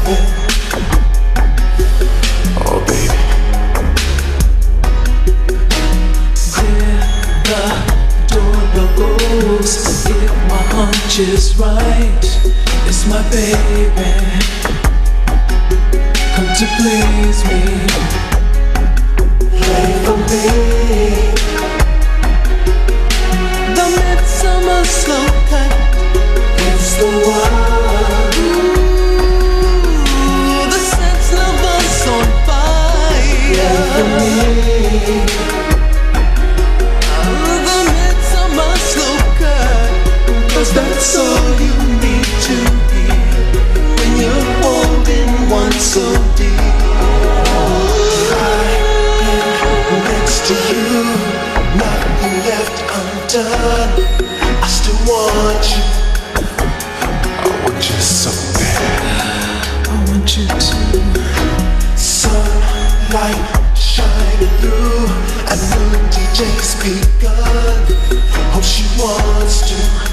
Oh baby, there the doorbell goes. If my hunch is right, it's my baby, come to please me. Play for me the midsummer slow cut. It's the one. Ooh, the sense lovers on fire. Play for me the midsummer slow cut, 'cause that's all you need to hear when you're holding one so dear. Next to you, nothing left undone. I still want you. I want you so bad. I want you to. Sunlight shining through, and new DJ's begun. Hope she wants to.